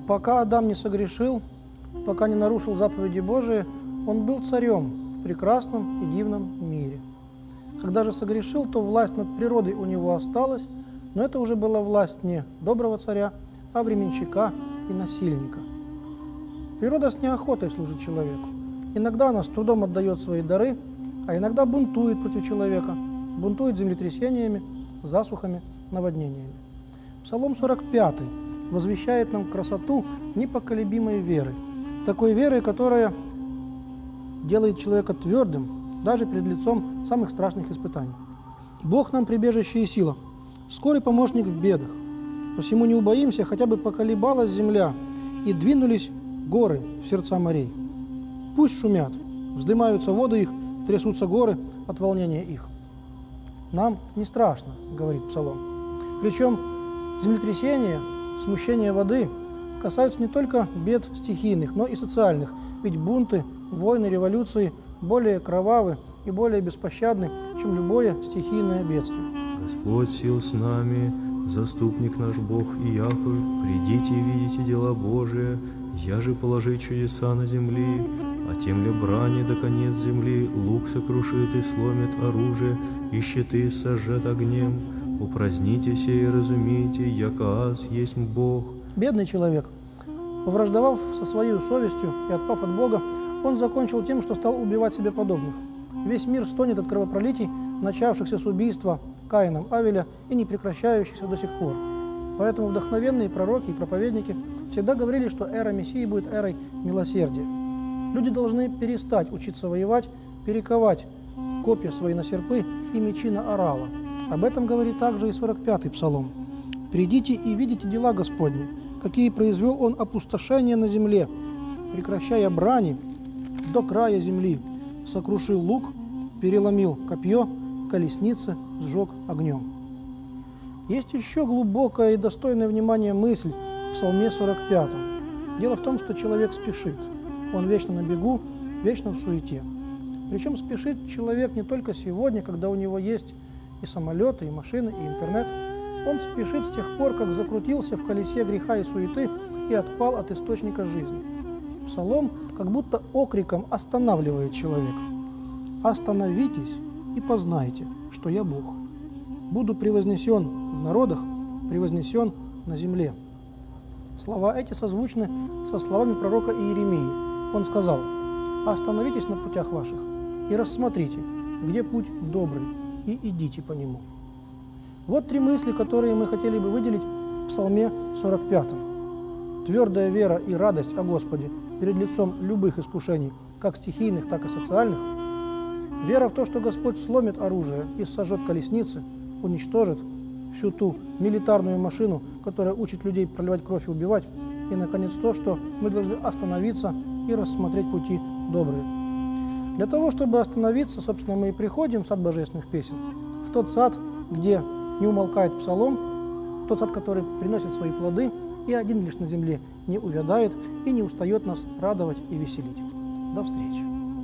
Пока Адам не согрешил, пока не нарушил заповеди Божии, он был царем в прекрасном и дивном мире. Когда же согрешил, то власть над природой у него осталась, но это уже была власть не доброго царя, а временщика и насильника. Природа с неохотой служит человеку. Иногда она с трудом отдает свои дары, а иногда бунтует против человека, бунтует землетрясениями, засухами, наводнениями. Псалом 45 возвещает нам красоту непоколебимой веры, такой веры, которая делает человека твердым даже перед лицом самых страшных испытаний. Бог нам прибежище и сила, скорый помощник в бедах. Посему не убоимся, хотя бы поколебалась земля, и двинулись горы в сердца морей. Пусть шумят, вздымаются воды их, трясутся горы от волнения их. Нам не страшно, говорит Псалом. Причем землетрясения, смущение воды касаются не только бед стихийных, но и социальных, ведь бунты, войны, революции более кровавы и более беспощадны, чем любое стихийное бедствие. Господь сил с нами, заступник наш Бог и Яхве, придите и видите дела Божие, я же положи чудеса на земли, а тем ли брани до конец земли, лук сокрушит и сломит оружие, и щиты сожжет огнем. Упразднитесь и разумейте, яко аз есть Бог. Бедный человек, повраждовав со своей совестью и отпав от Бога, он закончил тем, что стал убивать себе подобных. Весь мир стонет от кровопролитий, начавшихся с убийства Каином Авеля и не прекращающихся до сих пор. Поэтому вдохновенные пророки и проповедники всегда говорили, что эра Мессии будет эрой милосердия. Люди должны перестать учиться воевать, перековать копья свои на серпы и мечи на орала. Об этом говорит также и 45-й Псалом. «Придите и видите дела Господни, какие произвел Он опустошения на земле, прекращая брани до края земли, сокрушил лук, переломил копье, колесницы сжег огнем». Есть еще глубокая и достойная внимания мысль в Псалме 45. Дело в том, что человек спешит. Он вечно на бегу, вечно в суете. Причем спешит человек не только сегодня, когда у него есть и самолеты, и машины, и интернет. Он спешит с тех пор, как закрутился в колесе греха и суеты и отпал от источника жизни. Псалом как будто окриком останавливает человека. «Остановитесь и познайте, что я Бог. Буду превознесен в народах, превознесен на земле». Слова эти созвучны со словами пророка Иеремии. Он сказал: «Остановитесь на путях ваших и рассмотрите, где путь добрый, и идите по нему». Вот три мысли, которые мы хотели бы выделить в Псалме 45. Твердая вера и радость о Господе перед лицом любых искушений, как стихийных, так и социальных. Вера в то, что Господь сломит оружие и сожжет колесницы, уничтожит всю ту милитарную машину, которая учит людей проливать кровь и убивать. И, наконец, то, что мы должны остановиться и рассмотреть пути добрые. Для того, чтобы остановиться, собственно, мы и приходим в сад божественных песен, в тот сад, где не умолкает псалом, тот сад, который приносит свои плоды, и один лишь на земле не увядает и не устает нас радовать и веселить. До встречи!